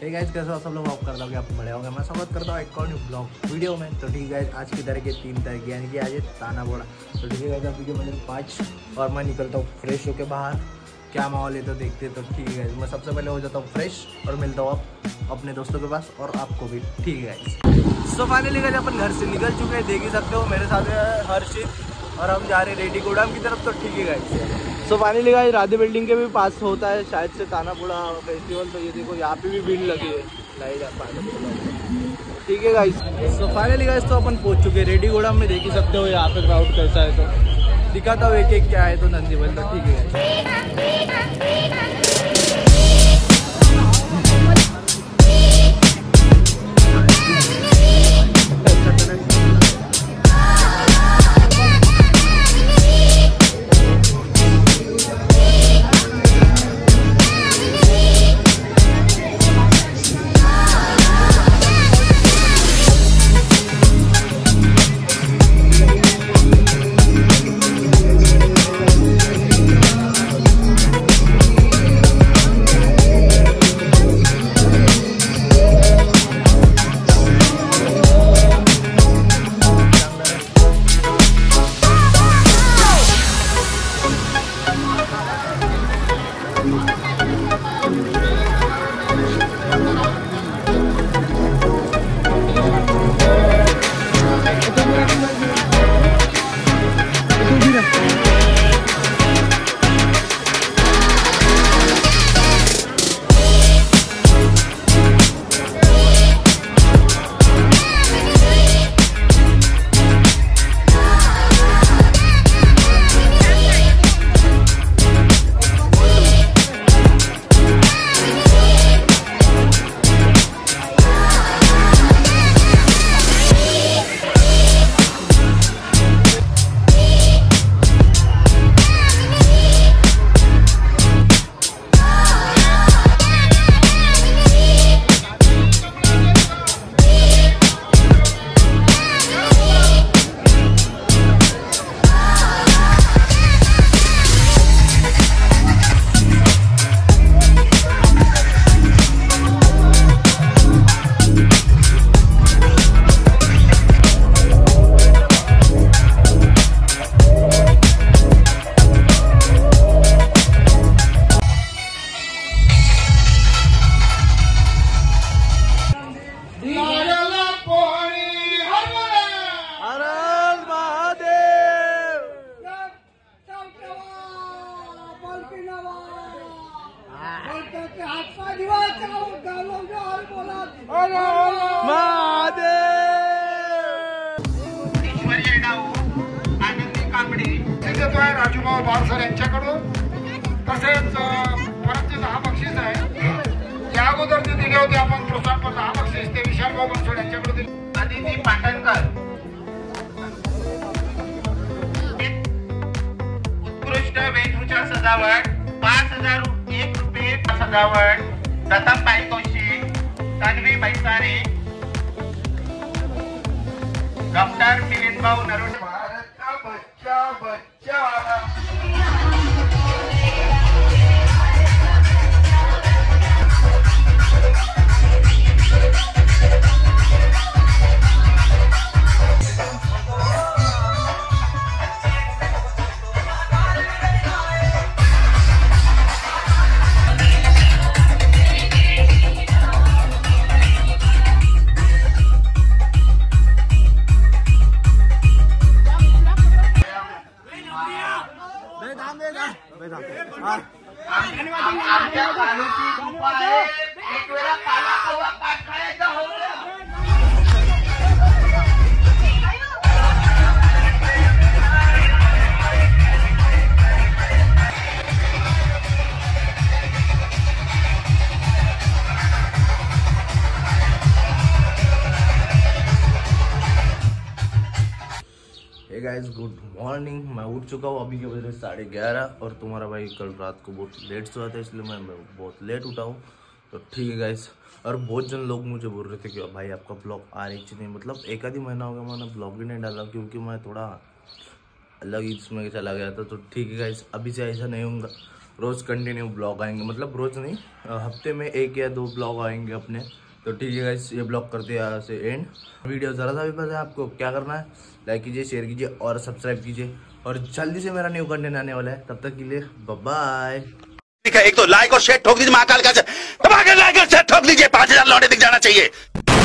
ठीक है कैसे हो सब लोग, होप करता हूँ कि आप बड़े होंगे। मैं स्वागत करता हूँ एक और न्यू ब्लॉग वीडियो में। तो ठीक है आज की तारीख है 3 तारीख यानी कि आज है ताना बोड़ा। तो ठीक है अभी के बजे 5 और मैं निकलता हूँ फ्रेश होकर बाहर। क्या माहौल है तो देखते। तो ठीक है मैं सबसे पहले हो जाता हूँ फ्रेश और मिलता हूँ अपने दोस्तों के पास और आपको भी। ठीक है सो फाइनली गाइस अपन घर से निकल चुके हैं, देख ही सकते हो मेरे साथ है हर्षित और हम जा रहे हैं रेडी गोडाम की तरफ। तो ठीक है guys so finally guys Radhe building के भी पास होता है शायद से तानापुड़ा फेस्टिवल। तो ये देखो यहाँ पे भी भीड़ लगी है ठीक है गाइस। सो फाइनली गाइस तो अपन पहुंच चुके हैं रेडी गोडाम में, देख ही सकते हो यहाँ पे क्राउड कैसा है। तो दिखाता हूँ एक एक क्या है तो नंदी बोल। तो ठीक है राजूभाऊ बारसर यांच्याकडून तसेच परत 10 बक्षीस आहे। या अगोदर ते दिले होते आपण प्रोत्साहन 10 बक्षीस ते विशाल भाऊ बनसोड यांच्याकडून दिले। आदिती पाटणकर उत्कृष्ट वेशभूषा सजावट 5001 रुपये सजावट। प्रथम पायकोशी तन्वी बैसारे डॉक्टर मिलिंद भाऊ नरोडे। भारत का बच्चा बच्चा गाइस गुड मॉर्निंग। मैं उठ चुका हूँ अभी के बजे 11:30 और तुम्हारा भाई कल रात को बहुत लेट सोया था इसलिए मैं बहुत लेट उठा हूँ। तो ठीक है गाइस और बहुत जन लोग मुझे बोल रहे थे कि भाई आपका ब्लॉग आ रही नहीं, मतलब एक आधी महीना हो गया मैंने ब्लॉग भी नहीं डाला क्योंकि मैं थोड़ा अलग ही इसमें चला गया था। तो ठीक है गाइस अभी से ऐसा नहीं होगा, रोज़ कंटिन्यू ब्लॉग आएंगे, मतलब रोज़ नहीं, हफ्ते में 1 या 2 ब्लॉग आएंगे अपने। तो ठीक है गाइस, ये ब्लॉग करते हैं यहाँ से एंड। वीडियो ज़रा सा भी पसंद है आपको, क्या करना है, लाइक कीजिए, शेयर कीजिए और सब्सक्राइब कीजिए। और जल्दी से मेरा न्यू कंटेंट आने वाला है, तब तक के लिए बाय। एक तो लाइक और शेयर ठोक दीजिए, महाकाल का दबा के लाइक और शेयर ठोक लीजिए, 5000 लौटे दिख जाना चाहिए।